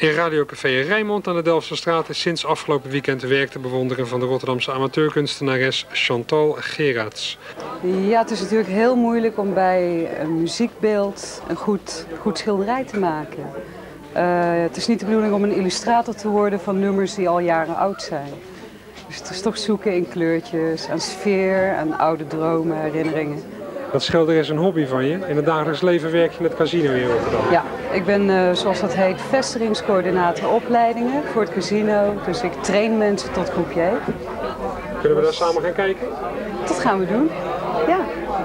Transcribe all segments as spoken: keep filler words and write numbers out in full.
In Radiocafé Rijnmond aan de Delftsestraat is sinds afgelopen weekend de werk te bewonderen van de Rotterdamse amateurkunstenares Chantal Geraerts. Ja, het is natuurlijk heel moeilijk om bij een muziekbeeld een goed, goed schilderij te maken. Uh, het is niet de bedoeling om een illustrator te worden van nummers die al jaren oud zijn. Dus het is toch zoeken in kleurtjes, aan sfeer, aan oude dromen, herinneringen. Dat schilderen is een hobby van je. In het dagelijks leven werk je in het casino in Rotterdam. Ja, ik ben, uh, zoals dat heet, vestigingscoördinator opleidingen voor het casino. Dus ik train mensen tot croupier. Kunnen we daar samen gaan kijken? Dat gaan we doen, ja.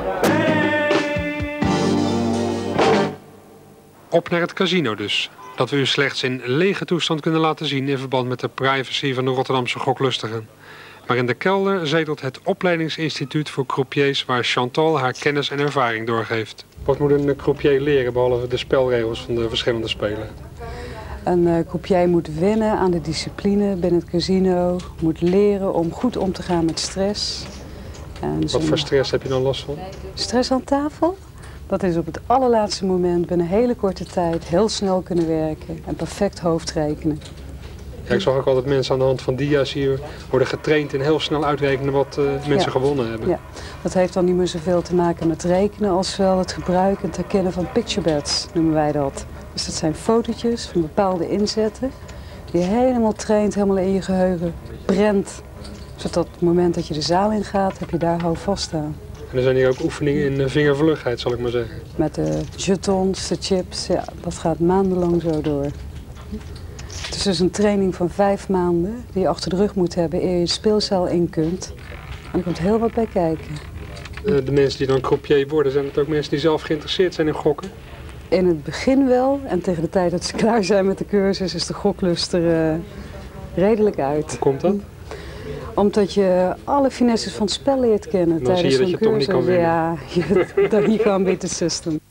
Op naar het casino dus. Dat we u slechts in lege toestand kunnen laten zien in verband met de privacy van de Rotterdamse goklustigen. Maar in de kelder zetelt het opleidingsinstituut voor croupiers waar Chantal haar kennis en ervaring doorgeeft. Wat moet een croupier leren behalve de spelregels van de verschillende spelen? Een uh, croupier moet wennen aan de discipline binnen het casino, moet leren om goed om te gaan met stress. En Wat voor stress heb je dan last van? Stress aan tafel? Dat is op het allerlaatste moment binnen een hele korte tijd heel snel kunnen werken en perfect hoofdrekenen. Ja, ik zag ook altijd mensen aan de hand van dia's hier worden getraind in heel snel uitrekenen wat uh, mensen ja. gewonnen hebben. Ja, dat heeft dan niet meer zoveel te maken met rekenen als wel het gebruik en het herkennen van picture bets, noemen wij dat. Dus dat zijn fotootjes van bepaalde inzetten die je helemaal traint, helemaal in je geheugen brent. Zodat op het moment dat je de zaal ingaat, heb je daar houvast aan. En er zijn hier ook oefeningen in vingervlugheid, zal ik maar zeggen. Met de jetons, de chips, ja, dat gaat maandenlang zo door. Het is dus een training van vijf maanden die je achter de rug moet hebben eer je de speelzaal in kunt. En er komt heel wat bij kijken. De mensen die dan croupier worden, zijn het ook mensen die zelf geïnteresseerd zijn in gokken? In het begin wel. En tegen de tijd dat ze klaar zijn met de cursus is de goklust er uh, redelijk uit. Hoe komt dat? Omdat je alle finesses van het spel leert kennen dan tijdens zo'n cursus. Dan zie je dat je cursus. toch niet kan winnen. Ja, you don't become beat the system.